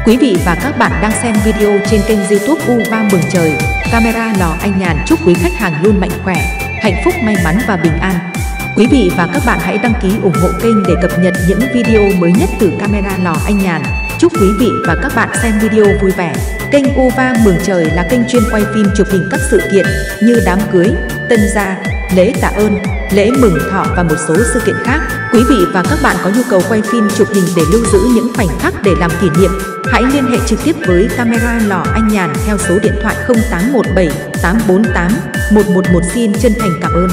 Quý vị và các bạn đang xem video trên kênh YouTube U3 Mường Trời, camera lò anh Nhàn. Chúc quý khách hàng luôn mạnh khỏe, hạnh phúc, may mắn và bình an. Quý vị và các bạn hãy đăng ký ủng hộ kênh để cập nhật những video mới nhất từ camera lò anh Nhàn. Chúc quý vị và các bạn xem video vui vẻ. Kênh U3 Mường Trời là kênh chuyên quay phim chụp hình các sự kiện như đám cưới, tân gia, lễ tạ ơn, lễ mừng thọ và một số sự kiện khác. Quý vị và các bạn có nhu cầu quay phim chụp hình để lưu giữ những khoảnh khắc để làm kỷ niệm, hãy liên hệ trực tiếp với camera lò anh Nhàn theo số điện thoại 0817 848 111. Xin chân thành cảm ơn.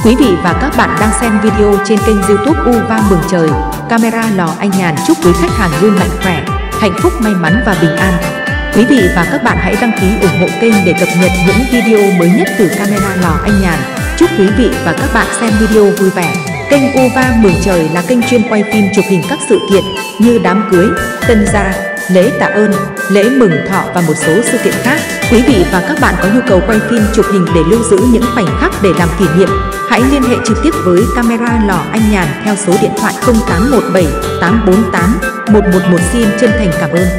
Quý vị và các bạn đang xem video trên kênh YouTube U3 Mường Trời, camera lò anh nhàn chúc quý khách hàng luôn mạnh khỏe, hạnh phúc, may mắn và bình an. Quý vị và các bạn hãy đăng ký ủng hộ kênh để cập nhật những video mới nhất từ camera lò anh nhàn. Chúc quý vị và các bạn xem video vui vẻ. Kênh U3 Mường Trời là kênh chuyên quay phim chụp hình các sự kiện như đám cưới, tân gia, lễ tạ ơn, lễ mừng thọ và một số sự kiện khác. Quý vị và các bạn có nhu cầu quay phim chụp hình để lưu giữ những khoảnh khắc để làm kỷ niệm, hãy liên hệ trực tiếp với camera lò anh nhàn theo số điện thoại 0817 848 111. Xin chân thành cảm ơn.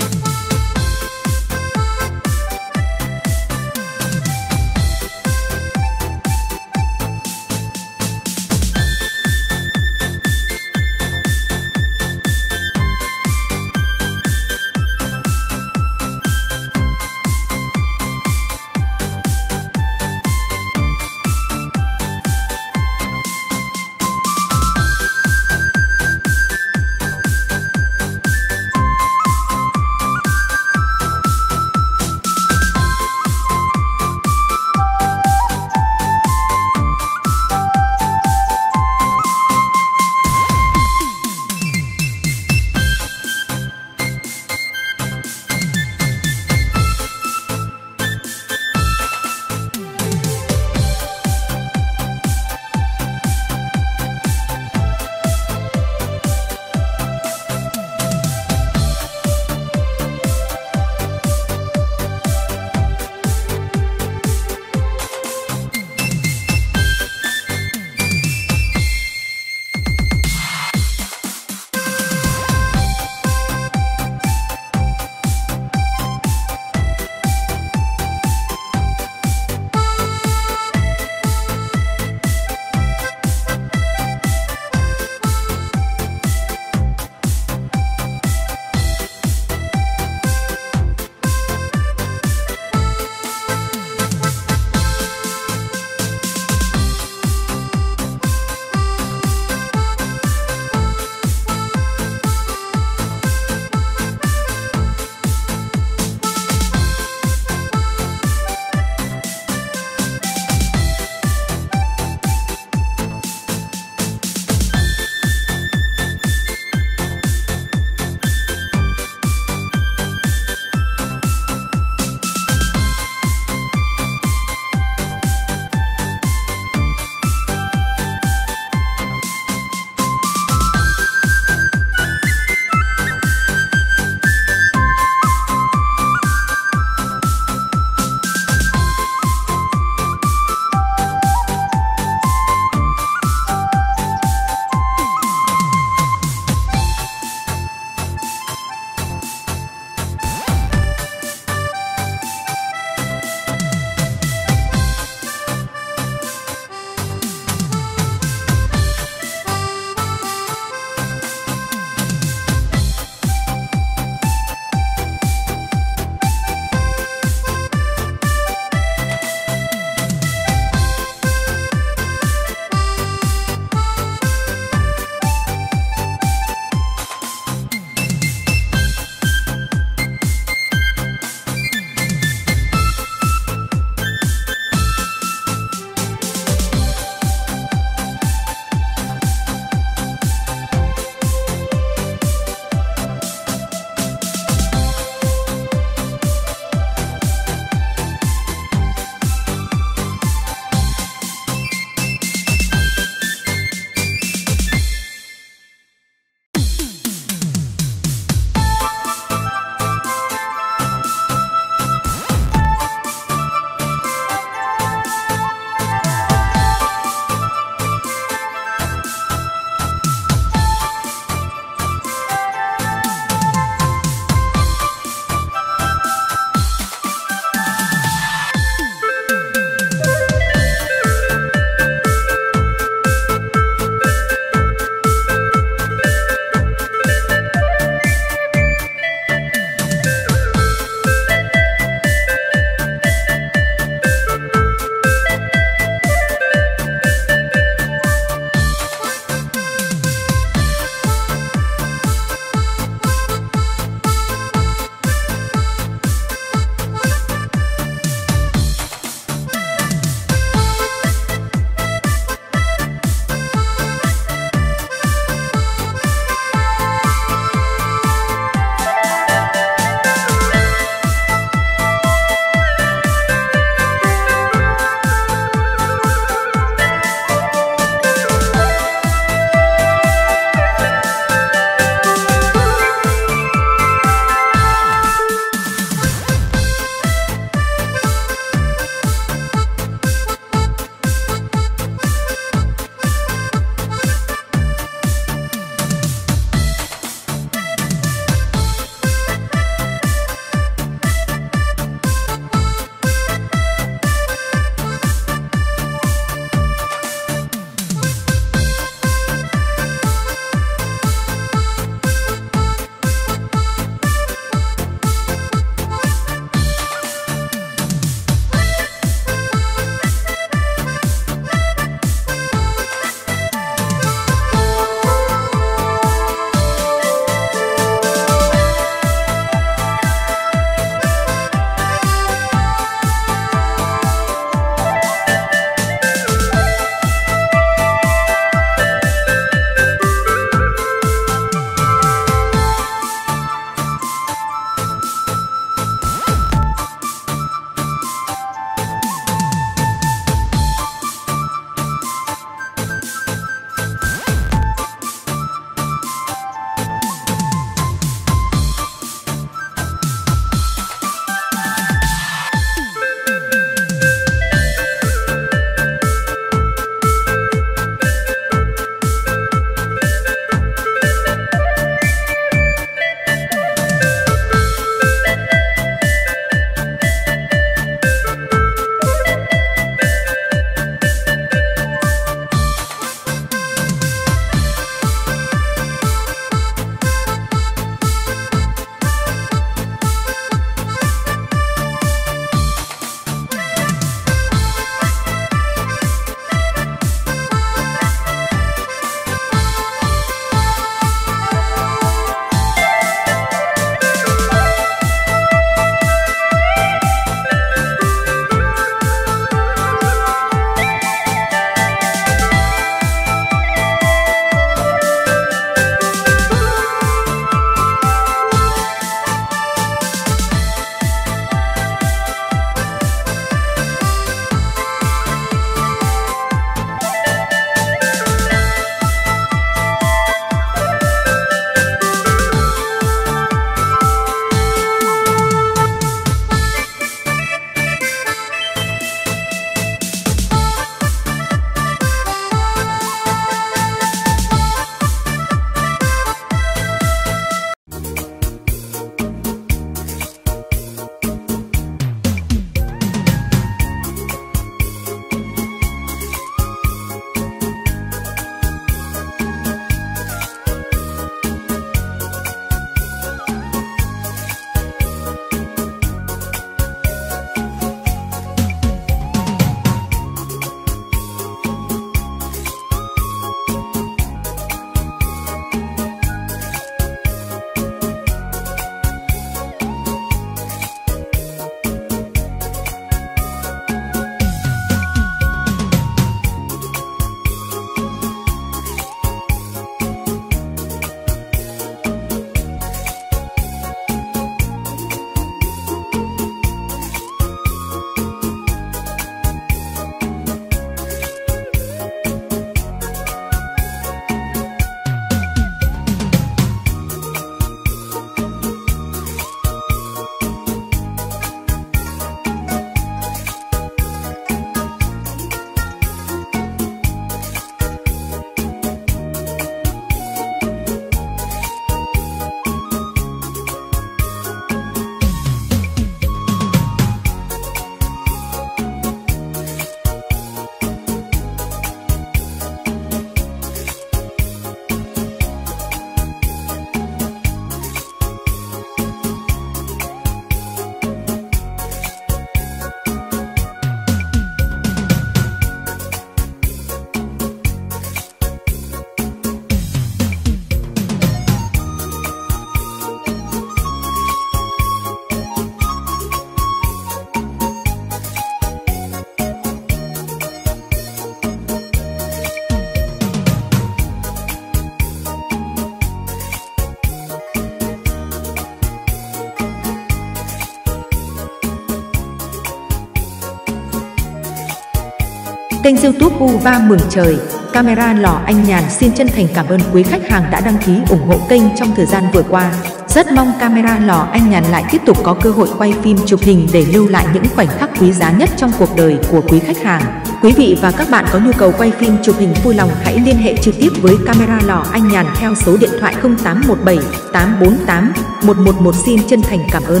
Kênh YouTube U3 Mường Trời, camera lò anh Nhàn xin chân thành cảm ơn quý khách hàng đã đăng ký ủng hộ kênh trong thời gian vừa qua. Rất mong camera lò anh Nhàn lại tiếp tục có cơ hội quay phim chụp hình để lưu lại những khoảnh khắc quý giá nhất trong cuộc đời của quý khách hàng. Quý vị và các bạn có nhu cầu quay phim chụp hình vui lòng hãy liên hệ trực tiếp với camera lò anh Nhàn theo số điện thoại 0817 848 111. Xin chân thành cảm ơn.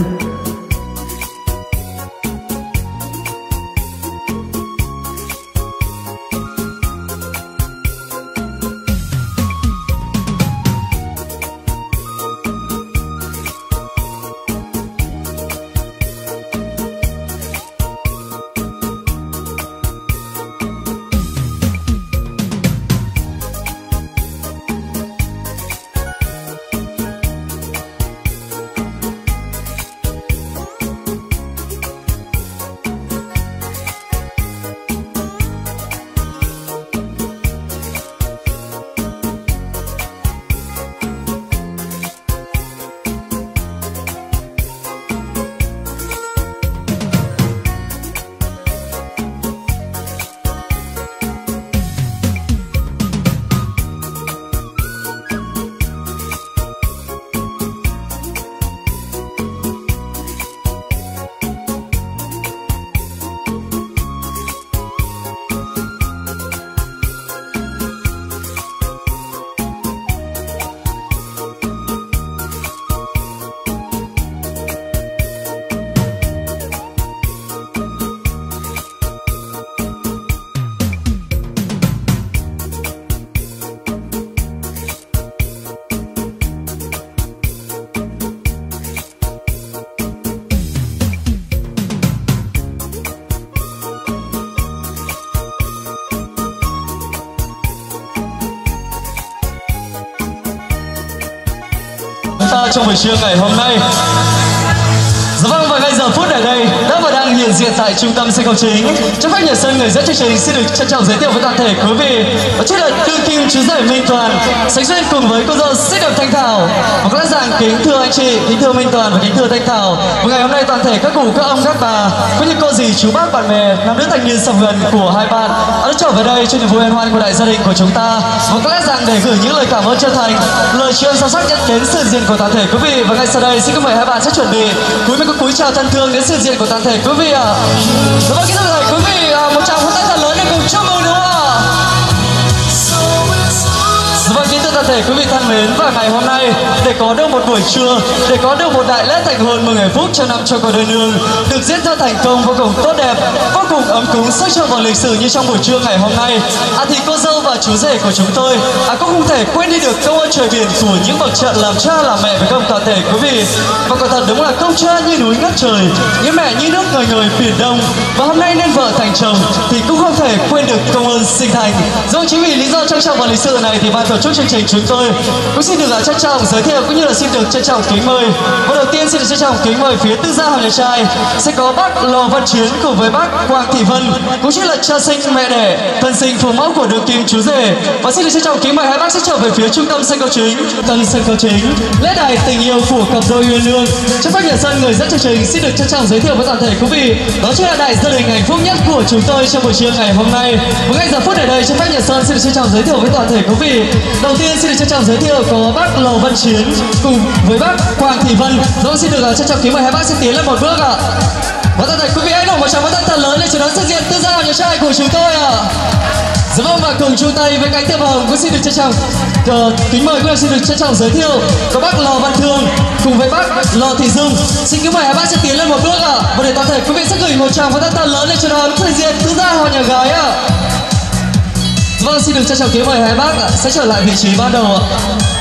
Trong buổi trưa ngày hôm nay. Dạ vâng, và ngay giờ phút ở đây đã và đang hiện diện tại trung tâm sân khấu chính. Cho phép nhà sân người dẫn chương trình xin được trân trọng giới thiệu với toàn thể quý vị và trước là đương kim chú rể Minh Toàn sánh duyên cùng với cô dâu xinh đẹp Thanh Thảo. Và có lẽ rằng kính thưa anh chị, kính thưa Minh Toàn và kính thưa Thanh Thảo, và ngày hôm nay toàn thể các cụ, các ông, các bà cũng như cô dì, chú bác, bạn bè, nam nữ thanh niên sầm gần của hai bạn đã trở về đây cho niềm vui hân hoan của đại gia đình của chúng ta. Và có lẽ rằng để gửi những lời cảm ơn chân thành, lời tri ân sâu sắc nhất đến sự diện của toàn thể quý vị. Và ngay sau đây xin kính mời hai bạn sẽ chuẩn bị cúi mấy cúi chào thân thương đến sự diện của toàn thể quý vị ạ. Và vâng, kính thưa toàn thể quý vị, một tràng pháo tay thật lớn để cùng chúc mừng đúng không ạ? Vâng, kính thưa toàn thể quý vị thân mến, và ngày hôm nay để có được một buổi trưa, để có được một đại lễ thành hôn mừng hạnh phúc cho năm cho cặp đôi nương được diễn ra thành công vô cùng tốt đẹp, vô cùng ấm cúng, sắc trọn vào lịch sử như trong buổi trưa ngày hôm nay, thì cô dâu và chú rể của chúng tôi cũng không thể quên đi được công ơn trời biển của những bậc trận làm cha làm mẹ với công toàn thể quý vị. Và quả thật đúng là công cha như núi ngất trời, như mẹ như nước ngời ngời biển đông, và hôm nay nên vợ thành chồng thì cũng không thể quên được công ơn sinh thành. Do chính vì lý do trang trọng và lịch sử này thì ban tổ chức chương trình chúng tôi cũng xin được trân trọng giới thiệu cũng như là xin được trân trọng kính mời. Và đầu tiên xin được trân trọng kính mời phía tư gia họ nhà trai sẽ có bác Lò Văn Chiến cùng với bác Quang Thị Vân, cũng chính là cha sinh mẹ đẻ, thân sinh phụ mẫu của đương kim chú rể. Và xin được trân trọng kính mời hai bác sẽ trở về phía trung tâm sân khấu chính. Tân sân khấu chính, lễ đài tình yêu của cặp đôi uyên ương. Cho phép nhà sân người dẫn chương trình xin được trân trọng giới thiệu với toàn thể quý vị, đó chính là đại gia đình hạnh phúc nhất của chúng tôi trong buổi trưa ngày hôm nay. Và ngay giờ phút ở đây, cho phép nhà sân xin được trân trọng giới thiệu với toàn thể quý vị. Đầu tiên xin được trân trọng giới thiệu có bác Lò Văn Chiến cùng với bác Quang Thị Vân. Rồi xin được trân trọng kính mời hai bác sẽ tiến lên một bước ạ. Và toàn thể quý vị hãy nổ một tràng pháo tay thật lớn để chào đón sự diện tư gia nhà trai của chúng tôi ạ. Dạ vâng, và cùng chung tay với cánh tiệp hồng cũng xin được trân trọng kính mời cũng xin được trân trọng giới thiệu có bác Lò Văn Thương cùng với bác Lò Thị Dung. Xin kính mời hai bác sẽ tiến lên một bước ạ. Và để toàn thể quý vị sẽ gửi một tràng pháo tay thật lớn để chào đón sự diện tư gia họ nhà gái ạ. Vâng, xin được trân trọng kính mời hai bác sẽ trở lại vị trí ban đầu ạ.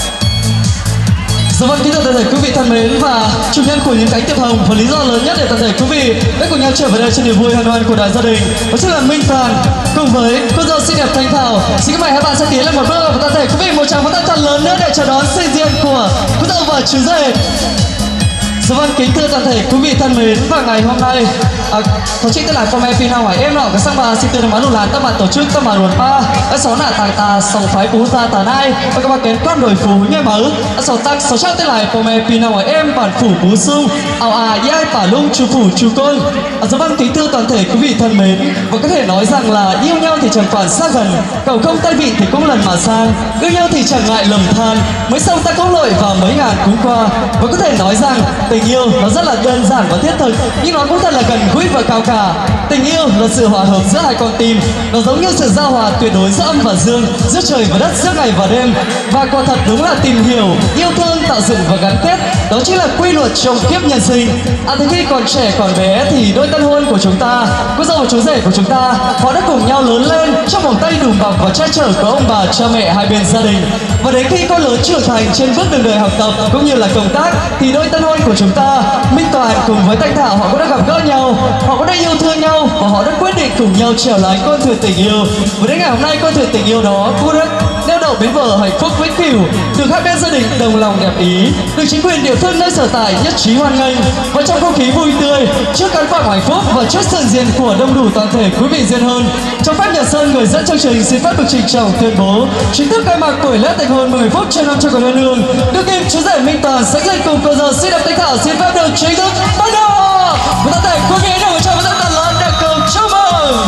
Dạ vâng, kính thưa toàn thể quý vị thân mến, và chủ nhân của những cánh tiệp hồng và lý do lớn nhất để toàn thể quý vị đã cùng nhau trở về đây cho niềm vui hân hoan của đại gia đình, đó chính là Minh Toàn cùng với cô dâu xinh đẹp Thanh Thảo. Xin kính mời hai bạn sẽ tiến lên một bước và toàn thể quý vị một tràng pháo tay thật lớn nữa để chào đón sự diện của cô dâu và chú rể. Dạ vâng, kính thưa toàn thể quý vị thân mến, và ngày hôm nay tổ chức tất lại phong phi nào ngoài em nào cái sang bà xin từ bán lùn làn các bạn tổ chức các bạn luồn ba các số là tàng tà sòng phái phú gia tà nai và các bạn kén quan đổi phú như mở các số tăng số trao tất lại phong phi nào ngoài em bản phủ phú sung ảo yai bà lung chú phủ chú côn. Dạ vâng, kính thưa toàn thể quý vị thân mến, và có thể nói rằng là yêu nhau thì chẳng quản xa gần, cầu không tay vịn thì cũng lần mà sang, yêu nhau thì chẳng ngại lầm than, mới xong ta có lội vào mấy ngàn cú qua. Và có thể nói rằng tình yêu nó rất là đơn giản và thiết thực, nhưng nó cũng thật là gần gũi và cao cả. Tình yêu là sự hòa hợp giữa hai con tim, nó giống như sự giao hòa tuyệt đối giữa âm và dương, giữa trời và đất, giữa ngày và đêm. Và quả thật đúng là tìm hiểu, yêu thương, tạo dựng và gắn kết, đó chính là quy luật trong kiếp nhân sinh. Từ khi còn trẻ còn bé thì đôi tân hôn của chúng ta, cô dâu và chú rể của chúng ta, họ đã cùng nhau lớn lên trong vòng tay đùm bọc và che chở của ông bà cha mẹ hai bên gia đình. Và đến khi con lớn trưởng thành trên bước đường đời học tập cũng như là công tác, thì đôi tân hôn của chúng ta, Minh Toàn cùng với Thanh Thảo, họ cũng đã gặp gỡ nhau, họ cũng đã yêu thương nhau và họ đã quyết định cùng nhau trèo lái con thuyền tình yêu. Và đến ngày hôm nay con thuyền tình yêu đó cũng đã neo đậu bến bờ hạnh phúc vĩnh cửu, được hai bên gia đình đồng lòng đẹp ý, được chính quyền địa phương nơi sở tại nhất trí hoan nghênh. Và trong không khí vui tươi, trước căn phòng hạnh phúc và trước sự diện của đông đủ toàn thể quý vị duyên hơn, trong phép Nhật Sơn người dẫn chương trình xin phép được trịnh trọng tuyên bố chính thức khai mạc buổi lễ thành hôn 10 phút trên năm cho cầu đơn hương. Đương kim chú rể Minh Toàn sẽ lên cùng cô dâu xinh đẹp Thanh Thảo xin phép được chính thức bắt đầu. Và toàn thể quý vị đồng một trong rất là lớn để cùng chúc mừng.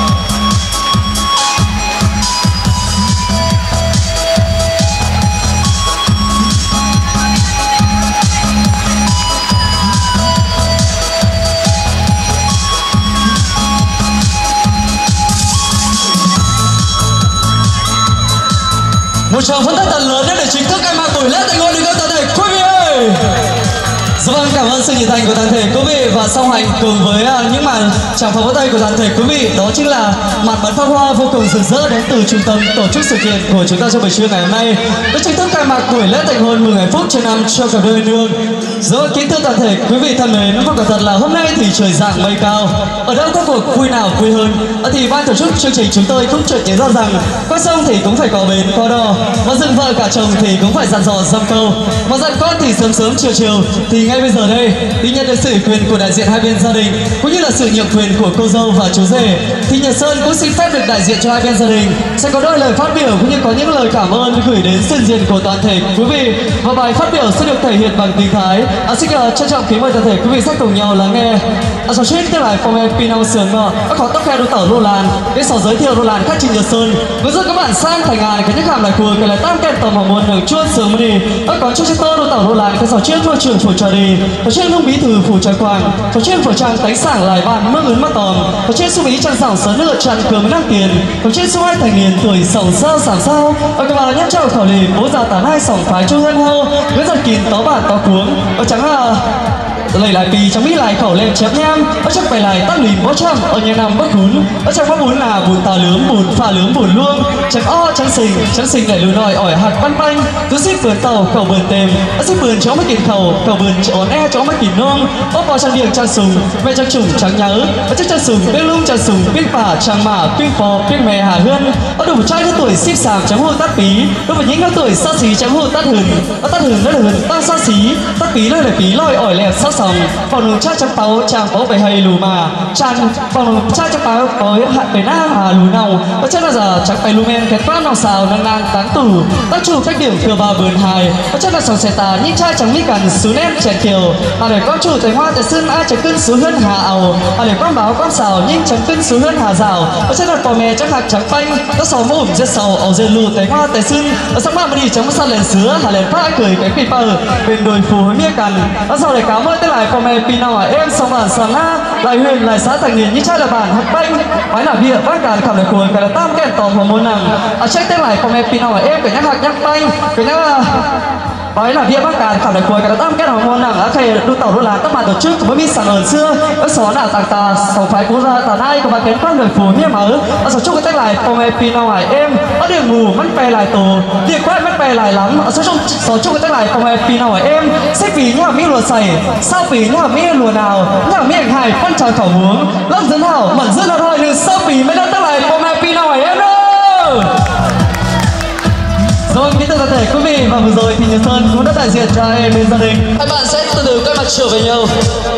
Một tràng phấn khích thật lớn để chính thức khai mạc buổi lễ thành hôn được các toàn thể quý vị ơi. Dạ vâng, cảm ơn sự nhiệt thành của toàn thể quý vị và song hành cùng với những màn tràng pháo tay của toàn thể quý vị, đó chính là màn bắn pháo hoa vô cùng rực rỡ đến từ trung tâm tổ chức sự kiện của chúng ta trong buổi trưa ngày hôm nay. Đã chính thức khai mạc buổi lễ thành hôn 10 phút trên năm cho cặp đôi nương. Rồi kính thưa toàn thể quý vị thân mến, và quả thật là hôm nay thì trời rạng mây cao, ở đâu có cuộc vui nào vui hơn. Thì ban tổ chức chương trình chúng tôi cũng chợt nhớ ra rằng qua sông thì cũng phải có bến có đò, mà dựng vợ cả chồng thì cũng phải dặn dò dăm câu, mà dặn con thì sớm sớm chiều chiều. Thì ngay bây giờ đây, thì nhận được sự quyền của đại diện hai bên gia đình cũng như là sự nhượng quyền của cô dâu và chú rể, thì Nhật Sơn cũng xin phép được đại diện cho hai bên gia đình sẽ có đôi lời phát biểu cũng như có những lời cảm ơn gửi đến sự diện của toàn thể quý vị. Và bài phát biểu sẽ được thể hiện bằng tiếng Thái. Xin trân trọng kính mời toàn thể quý vị sẽ cùng nhau lắng nghe. Sau hết tức là phong em Pinau sườn ngọ, các khó tóc khe đôi tàu Lô Lan, cái sò giới thiệu Lô Lan khách trình Nhật Sơn. Với rất các bạn sang thành ngàn cái nhất hàm lại cùa cái là tam kèn tầm hỏng muôn đường chuôn sớm đi. Các có chiếc tơ đôi tàu Lô Lan cái sò chuyên phô trường phủ trà đi. Ở trên hông bí thư phủ trà quang, ở trên phủ trang tánh sảng lại bàn mơ ngấn mắt tòm, ở trên su bí trang sảng sớ nước tràn cửa mới năng tiền, ở trên su hai thành niên tuổi sòng sao sảng sao, ở các bà nhắc trao khẩu lì bố già tán hai sòng phái chu hơn hô, với giật kín tó bản tó cuống, ở trắng là lấy lại bì trong mỹ lại khẩu lên chém nham, ở trong bày lại tắt lìm bó trăm, ở nhà nằm bất bún, ở trong bát bún là bún tà lướm bún phà lướm bún luông, trắng o trắng xình lại lùi nòi ỏi hạt băn banh, cứ ship vườn tàu khẩu vườn tềm, ở ship vườn chó mới kìm khẩu vườn chón e chó mới kìm nông, ốp bò trang điềng trang sùng, mẹ trang trùng trắng nhớ, ở chiếc trang sùng biết lung trang sùng biết phà trang mả biết phò biết mè hà hươn, ở đủ một trai đứa tuổi ship sàm trắng hô tát pí, đối với những đứa tuổi xa xí trắng hô tát hừng, ở tát hừng nó là hừng tăng xa xí, tát pí nó là pí lòi ỏi lẹt sát sòng. Phòng nồng cha trong tàu chàng có về hay lù mà chàng phòng nồng cha trong tàu có hạt về na hà lù nào có chắc là giờ chẳng phải lù men cái phát nào xào năng năng tán tủ tác chủ cách điểm thừa ba vườn hài có chắc là sòng xe tà nhưng cha chẳng mi cần xứ nem chèn kiều để có chủ tài hoa tại sân ai chẳng cân xứ hơn hà ảo để con báo con xào nhưng chẳng cân xứ hơn hà rào có chắc là bò mè chắc hạt chẳng phanh có sò mồm rất sầu ở dền lù tài hoa tại sân ở sáng ba mà đi chẳng sao lên sứa hà lên phá cười cái phi bờ bên đồi phù hơi mía cằn ở sau để cáo mới tới lại bò mè Pinau em sông bản sàn na lại huyền lại xã thành niên như trai là bản hạt banh phải là bia bác cả khẩm lại cuồng cả là tam kèn tòm vào môn nàng check tên lại bò mè Pinau em cái nhắc hạt nhắc banh cái nhắc phải là bia bác cả khẩm lại cuồng cả là tam kèn vào môn nàng khi đu tàu đu là các bạn tổ chức mới biết sẵn ở xưa ở xó là tàng tà sòng phái cố ra tà nai của bạn kén quan người phù như mở ở số chung cái tên lại bò mè Pinau em ở đường mù mắt bè lại tổ điện quét mắt bè lại lắm ở số chung cái tên lại bò mè Pinau em xếp vì nhà mỹ lùa sầy sao vì nhà mỹ lùa nào nhà mỹ ảnh hài phân tròn khẩu muống lâm dân hảo mẩn dân thôi từ sao vì mới đang tên lại bò mè Pinau em đâu. Vâng, kính thưa toàn thể quý vị, và vừa rồi thì Nhật Sơn cũng đã đại diện cho hai em bên gia đình. Hai bạn sẽ từ từ quay mặt trở về nhau.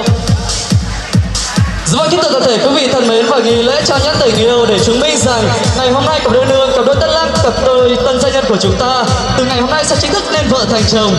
Vâng, kính thưa toàn thể quý vị thân mến, và nghi lễ trao nhẫn tình yêu để chứng minh rằng ngày hôm nay cặp đôi nương, cặp đôi tân lang, cặp đôi tân gia nhân của chúng ta từ ngày hôm nay sẽ chính thức nên vợ thành chồng.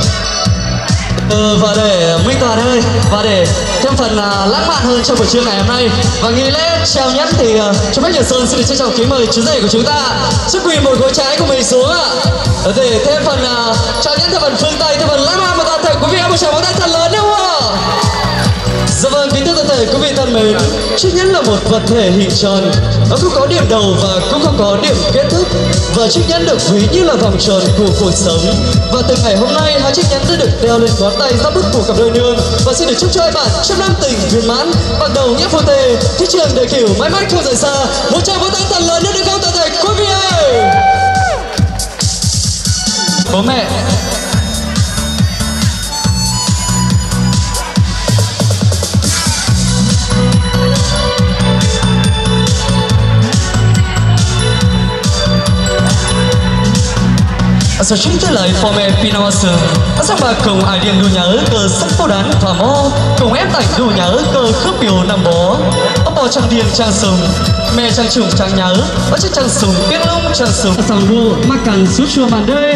Và để Minh Toàn ơi, và để thêm phần lãng mạn hơn trong buổi trưa ngày hôm nay và nghi lễ trao nhẫn thì cho phép Nhật Sơn xin được trân trọng kính mời chú rể của chúng ta sức quỳ một gối trái của mình xuống ạ. Để thêm phần trao nhẫn theo phần phương Tây, theo phần lãng mạn mà toàn thể quý vị hãy một tràng vỗ tay thật lớn đúng không ạ? Dạ vâng, kính thưa toàn thể quý vị thân mến, chiếc nhẫn là một vật thể hình tròn, nó không có điểm đầu và cũng không có điểm kết thúc, và chiếc nhẫn được ví như là vòng tròn của cuộc sống. Và từ ngày hôm nay, hai chiếc nhẫn đã được đeo lên ngón tay giáp đứt của cặp đôi nương, và xin được chúc cho hai bạn trăm năm tình viên mãn, bắt đầu nghĩa phu thề, thiết trường đời kiểu mãi mãi không rời xa. Một tràng vỗ tay thật lớn nữa được không toàn thể quý vị ơi? Bố mẹ. Sau chúng tôi lại phò mẹ Pinawasung Asang bà cùng ai điên đu nhớ cờ sắc phố đán thỏa mô cùng ép tảnh đu nhớ cờ khớp biểu nằm bó ông bò trang điên trang sùng mẹ trang trùng trang nhớ ở chiếc trang sùng biết lông trang sùng sòng vô mà càng suốt chua màn đê.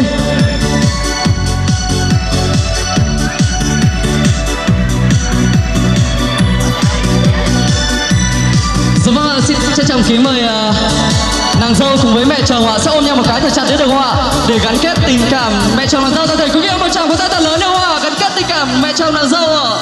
Dạ vâng, xin trân trọng kính mời nàng dâu cùng với mẹ chồng sẽ ôm nhau một cái thật chặt nữa được không ạ? Để gắn kết tình cảm mẹ chồng nàng dâu. Toàn thể quý vị một tràng vỗ tay thật lớn được không ạ? Gắn kết tình cảm mẹ chồng nàng dâu ạ.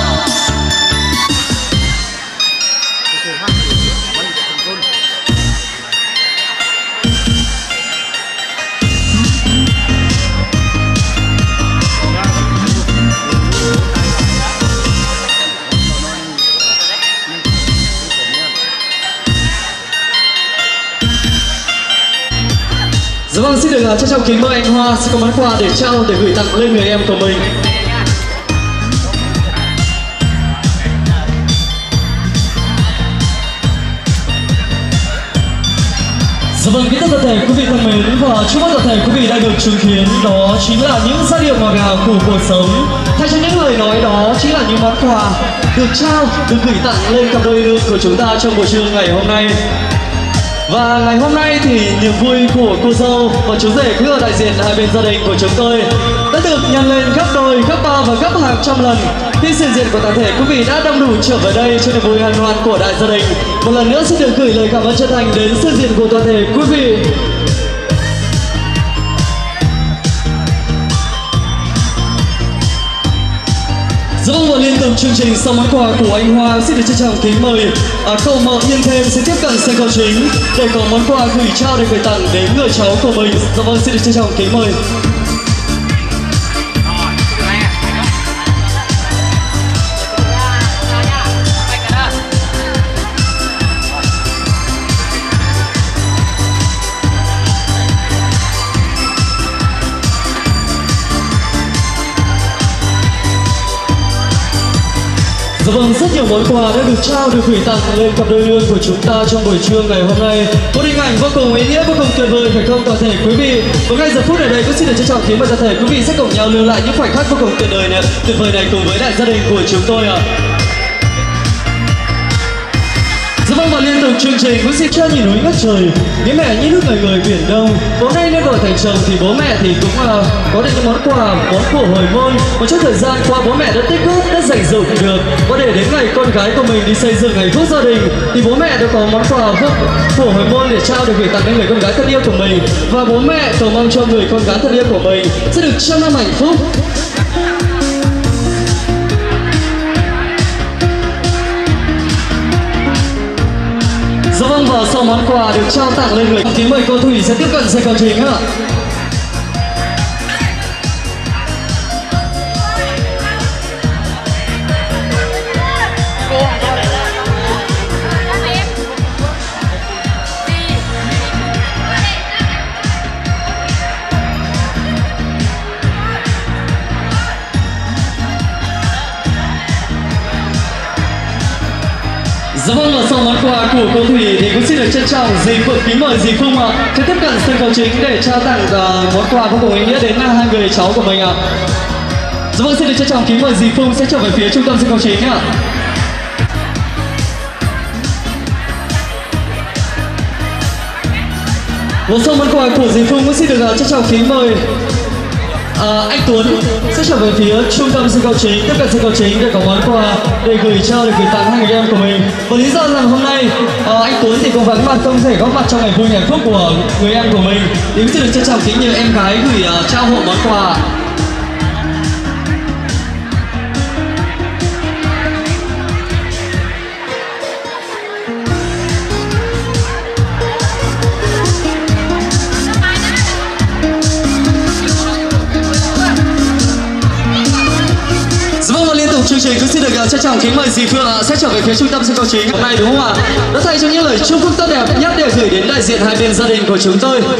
Dạ vâng, xin được trân trọng kính mời anh Hoa sẽ có món quà để trao, để gửi tặng lên người em của mình. Dạ vâng, kính thưa toàn thể quý vị thân mến, và chúc mừng toàn thể quý vị đã được chứng kiến đó chính là những giai điệu ngọt ngào của cuộc sống. Thay cho những lời nói đó chính là những món quà được trao, được gửi tặng lên cặp đôi nương của chúng ta trong buổi trưa ngày hôm nay. Và ngày hôm nay thì niềm vui của cô dâu và chú rể cũng là đại diện hai bên gia đình của chúng tôi đã được nhân lên gấp đôi, gấp ba và gấp hàng trăm lần khi sự diện của toàn thể quý vị đã đông đủ trở về đây cho niềm vui hân hoan của đại gia đình. Một lần nữa xin được gửi lời cảm ơn chân thành đến sự diện của toàn thể quý vị. Dạ vâng, và liên tục chương trình sau món quà của anh Hoa xin được trân trọng kính mời cậu Mộng Yên Thêm sẽ tiếp cận sân khấu chính để có món quà gửi trao để gửi tặng đến người cháu của mình. Dạ vâng, xin được trân trọng kính mời. Dạ vâng, rất nhiều món quà đã được trao, được gửi tặng lên cặp đôi nương của chúng ta trong buổi trưa ngày hôm nay. Một hình ảnh vô cùng ý nghĩa, vô cùng tuyệt vời phải không toàn thể quý vị? Và ngay giờ phút này đây cũng xin được trân trọng kính mời toàn thể quý vị sẽ cùng nhau lưu lại những khoảnh khắc vô cùng tuyệt vời này, cùng với đại gia đình của chúng tôi ạ. Dạ vâng, và liên tục chương trình cũng xin cho nhìn núi ngất trời, nghĩa mẹ như nước người người biển đông. Hôm nay nên vợ thành chồng thì bố mẹ thì cũng có được những món quà, món của hồi môn. Một chút thời gian qua bố mẹ đã tích góp, đã dành dụm được, và để đến ngày con gái của mình đi xây dựng hạnh phúc gia đình thì bố mẹ đã có món quà của hồi môn để trao, để gửi tặng đến người con gái thân yêu của mình. Và bố mẹ cầu mong cho người con gái thân yêu của mình sẽ được trăm năm hạnh phúc. Dạ vâng, và sau món quà được trao tặng lên người, kính mời cô Thủy sẽ tiếp cận sân khấu chính ạ. Dạ vâng, và sau món quà của cô Thủy thì cũng xin được trân trọng kính mời dì Phung ạ sẽ tiếp cận sân khấu chính để trao tặng món quà vô cùng ý nghĩa đến hai người cháu của mình ạ. Dạ vâng, xin được trân trọng kính mời dì Phung sẽ trở về phía trung tâm sân khấu chính ạ. Một số món quà của dì Phung cũng xin được trân trọng kính mời anh Tuấn sẽ trở về phía trung tâm sân khấu chính, tiếp cận sân khấu chính để có món quà để gửi tặng hai người em của mình. Và lý do rằng hôm nay anh Tuấn thì cũng vắng mặt, không thể góp mặt trong ngày vui hạnh phúc của người em của mình, thì cũng xin được trân trọng kính nhờ em gái gửi trao hộ món quà. Chương trình cũng xin được trân trọng kính mời dì Phương sẽ trở về phía trung tâm sân khấu chính hôm nay, đúng không ạ? Đó thay cho những lời chúc phúc tốt đẹp nhất để gửi đến đại diện hai bên gia đình của chúng tôi.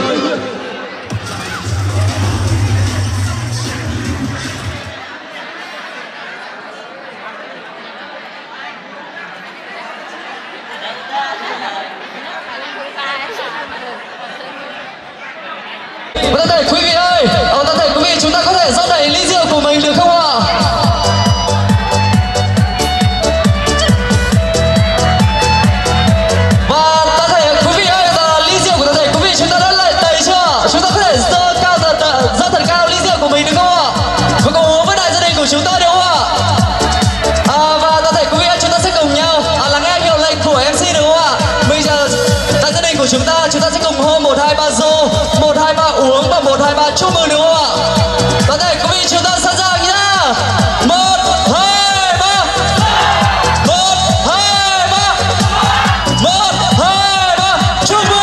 Và tất quý vị ơi, tất thảy quý vị, chúng ta có thể rót đầy ly rượu của mình được không ạ? Chúng tôi đúng không ạ? Và toàn thể quý vị ơi, chúng ta sẽ cùng nhau lắng nghe hiệu lệnh của MC đúng không ạ? Bây giờ tại gia đình của chúng ta sẽ cùng hô 1, 2, 3 rô, 1, 2, 3 uống và 1, 2, 3 chúc mừng đúng không ạ? Toàn thể quý vị chúng ta sẵn sàng nhá. 1, 2, 3. 1, 2, 3. 1, 2, 3. Chúc mừng.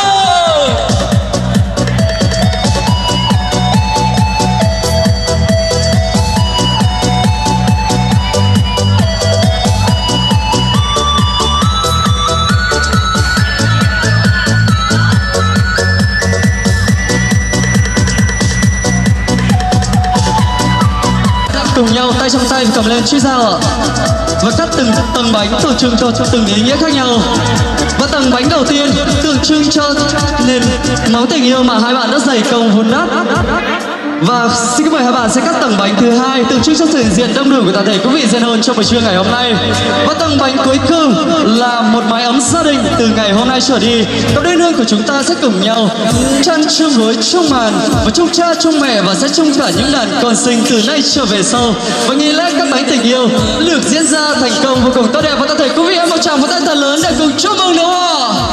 Cùng nhau tay trong tay cầm lên chiếc dao ạ, và cắt từng tầng bánh tượng trưng cho từng ý nghĩa khác nhau. Và tầng bánh đầu tiên tượng trưng cho nền máu tình yêu mà hai bạn đã dày công vun đắp. Và xin mời hai bạn sẽ cắt tầng bánh thứ hai tượng trưng cho sự hiện diện đông đủ của toàn thể quý vị dân hôn trong buổi trưa ngày hôm nay. Và tầng bánh cuối cùng là một mái ấm gia đình từ ngày hôm nay trở đi. Cặp đôi nương của chúng ta sẽ cùng nhau chăn chung gối chung màn và chung cha chung mẹ, và sẽ chung cả những đàn con sinh từ nay trở về sau. Và nghi lễ cắt bánh tình yêu được diễn ra thành công vô cùng tốt đẹp, và toàn thể quý vị em một tràng một tay thật lớn để cùng chúc mừng đúng không ạ?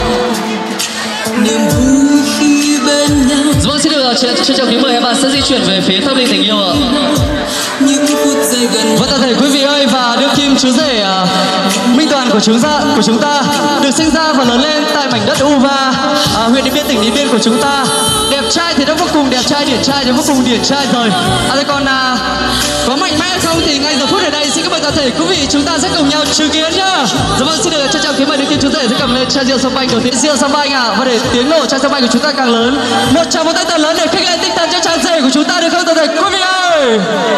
Vâng, xin được trân trọng kính mời các bạn sẽ di chuyển về phía tháp linh tình yêu ạ. Và toàn thể quý vị ơi, và đương kim chú rể Minh Toàn của chúng ta được sinh ra và lớn lên tại mảnh đất Uva, huyện Điện Biên, tỉnh Điện Biên của chúng ta. Đẹp trai thì nó vô cùng đẹp trai, điển trai thì vô cùng điển trai rồi. Thế còn có mạnh mẽ không thì ngay giờ phút ở đây xin các bạn toàn thể quý vị chúng ta sẽ cùng nhau chứng kiến nhá. Dạ vâng, xin được trân trọng kính mời đương kim chú rể sẽ cầm lên chai rượu sâm banh đầu tiên, rượu sâm banh và để tiếng nổ chai sâm banh của chúng ta càng lớn. Một tràng một tay thật lớn để khích lệ tinh thần cho chàng rể của chúng ta được không toàn thể quý vị ơi?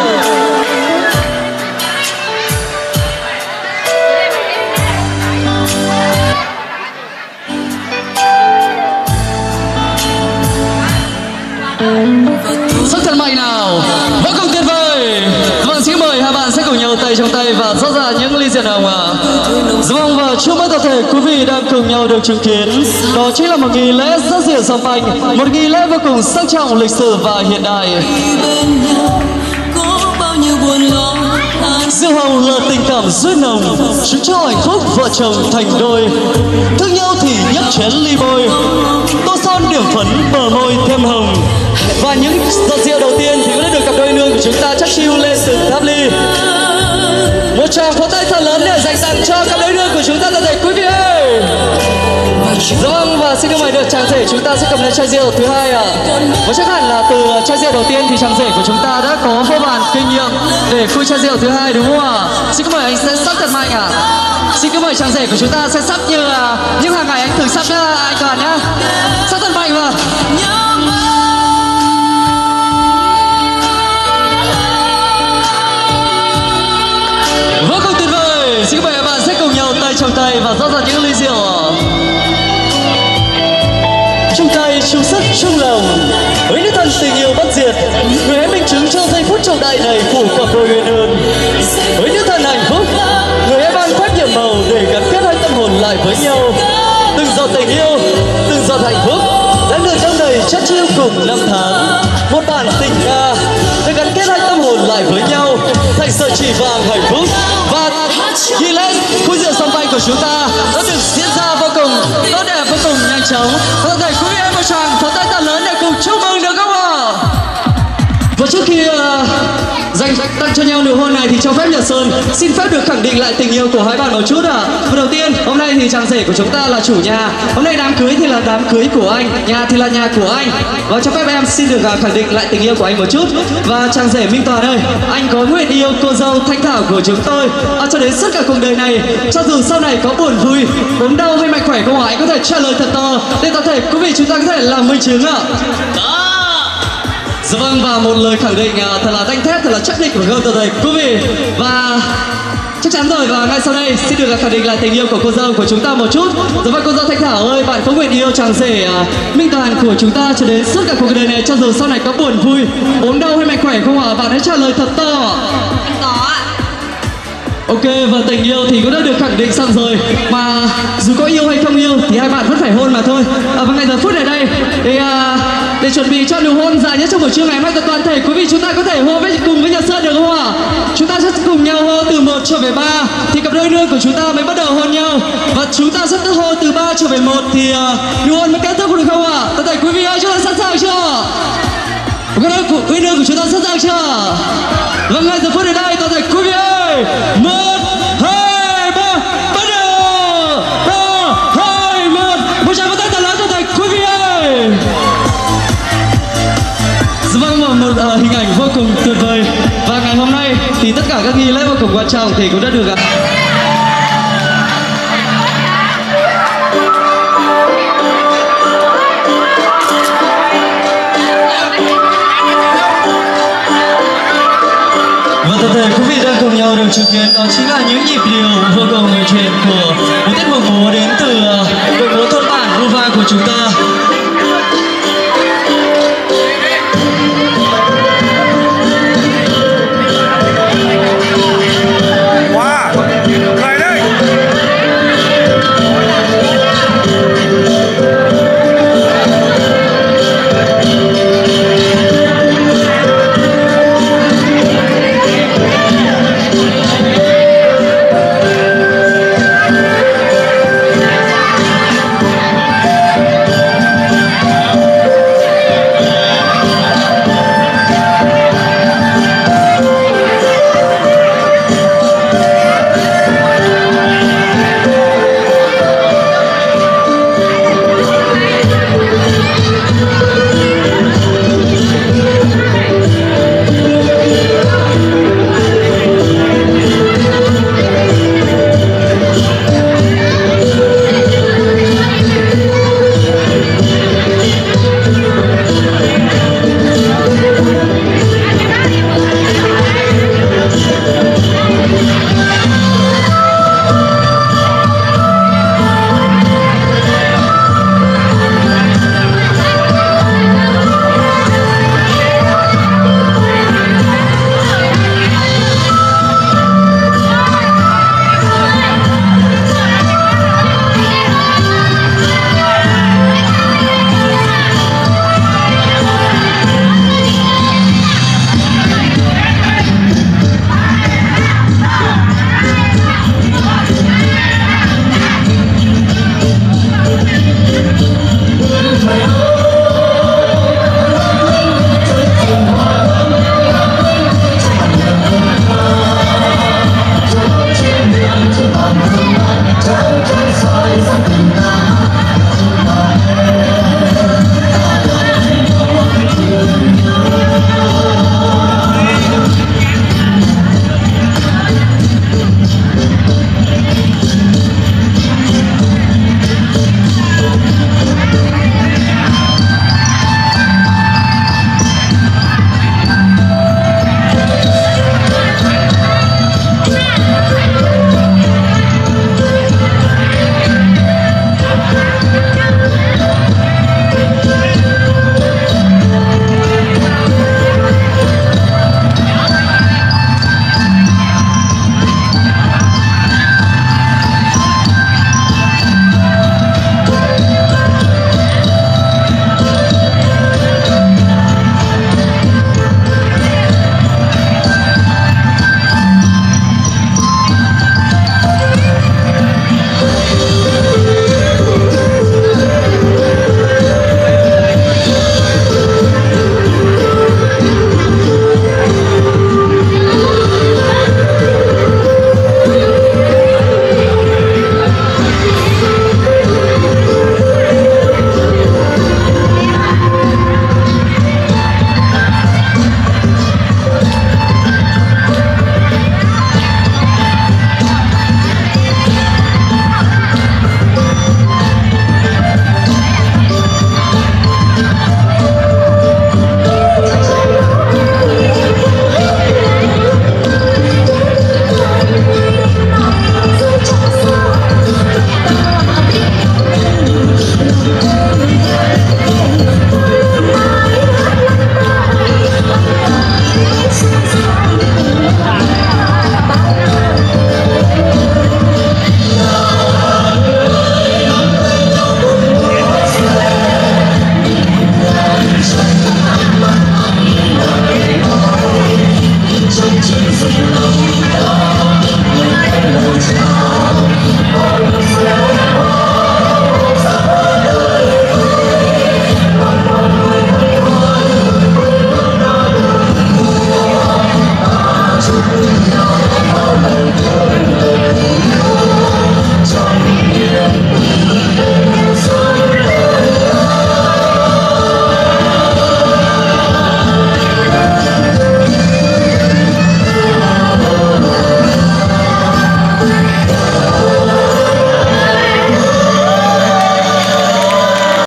Rất thật mạnh nào, vô cùng tuyệt vời. Vâng, xin mời hai bạn sẽ cùng nhau tay trong tay và rót ra những ly rượu hồng ạ. Vâng, và trước mắt toàn thể quý vị đang cùng nhau được chứng kiến, đó chính là một nghi lễ rất rượu sâm banh, một nghi lễ vô cùng sang trọng, lịch sử và hiện đại. Rượu hồng là tình cảm duyên nồng, chứng cho hạnh phúc vợ chồng thành đôi. Thương nhau thì nhấp chén ly bôi, tô son điểm phấn bờ môi thêm hồng. Và những giọt rượu đầu tiên thì đã được cặp đôi nương của chúng ta chắc chiu lên từ tháp ly. Một tràng pháo tay thật lớn để dành tặng cho cặp đôi nương của chúng ta toàn thể quý vị ơi. Vâng, và xin mời được chàng rể chúng ta sẽ cầm lên chai rượu thứ hai ạ. Và chắc hẳn là từ chai rượu đầu tiên thì chàng rể của chúng ta đã có vô vàn kinh nghiệm để khui chai rượu thứ hai đúng không ạ? Xin mời anh sẽ sắp thật mạnh ạ. Xin mời chàng rể của chúng ta sẽ sắp như những hàng ngày anh thường sắp nhá anh Toàn nhá. Sắp thật mạnh mà. Vô cùng tuyệt vời. Xin mời các bạn sẽ cùng nhau tay trong tay và rót chung lòng. Với nữ thần tình yêu bất diệt, người hãy minh chứng cho giây phút trọng đại này của cặp đôi uyên ương. Với nữ thần hạnh phúc, người hãy ban phát nhiệm màu để gắn kết hai tâm hồn lại với nhau. Từng giọt tình yêu, từng giọt hạnh phúc đã được đong đầy chất chiêu cùng năm tháng. Một bản tình ca để gắn kết hai tâm hồn lại với nhau thành sợi chỉ vàng hạnh phúc. Và ghi lên khung rượu song bay của chúng ta đã được diễn ra vô cùng tốt đẹp, vô cùng nhanh chóng. Có thể quý vị em một tràng pháo tay thật lớn để cùng chúc mừng được không ạ? Và trước khi dành tặng cho nhau nụ hôn này thì cho phép Nhật Sơn xin phép được khẳng định lại tình yêu của hai bạn một chút ạ. Và đầu tiên, hôm nay thì chàng rể của chúng ta là chủ nhà. Hôm nay đám cưới thì là đám cưới của anh, nhà thì là nhà của anh. Và cho phép em xin được khẳng định lại tình yêu của anh một chút. Và chàng rể Minh Toàn ơi, anh có nguyện yêu cô dâu Thanh Thảo của chúng tôi cho đến suốt cả cuộc đời này. Cho dù sau này có buồn vui, ốm đau hay mạnh khỏe không ạ, anh có thể trả lời thật to để có thể quý vị chúng ta có thể làm minh chứng ạ. Dạ vâng, và một lời khẳng định thật là đanh thép, thật là chắc định của gương toàn thể quý vị. Và chắc chắn rồi, và ngay sau đây xin được khẳng định lại tình yêu của cô dâu của chúng ta một chút. Dạ vâng, cô dâu Thanh Thảo ơi, bạn có nguyện yêu chàng rể Minh Toàn của chúng ta cho đến suốt cả cuộc đời này, cho dù sau này có buồn vui, ốm đau hay mạnh khỏe không ạ? Bạn hãy trả lời thật to. Có ạ. Ok, và tình yêu thì cũng đã được khẳng định xong rồi. Mà dù có yêu hay không yêu thì hai bạn vẫn phải hôn mà thôi. Và ngay giờ phút này đây để chuẩn bị cho nụ hôn dài nhất trong buổi trưa ngày hôm nay, toàn thể quý vị chúng ta có thể hô cùng với Nhật Sơn được không ạ? Chúng ta sẽ cùng nhau hô từ 1 trở về 3 thì cặp đôi nương của chúng ta mới bắt đầu hôn nhau. Và chúng ta sẽ hô từ 3 trở về 1 thì nụ hôn mới kết thúc được không ạ? Toàn thể quý vị ơi, chúng ta sẵn sàng chưa? Các đôi nương của chúng ta sẵn sàng chưa? Và ngay giờ phút này đây, toàn thể quý vị ơi, 1, 2, 3, bắt đầu. 3, 2, 1, một tràng pháo tay thật lớn toàn thể quý vị ơi. Vâng, một hình ảnh vô cùng tuyệt vời. Và ngày hôm nay thì tất cả các nghi lễ vô cùng quan trọng thì cũng đã được và toàn thể quý vị đang cùng nhau được chứng kiến đó chính là những nhịp điệu vô cùng truyền của một tiết mục múa đến từ đội múa thôn bản Ruva của chúng ta.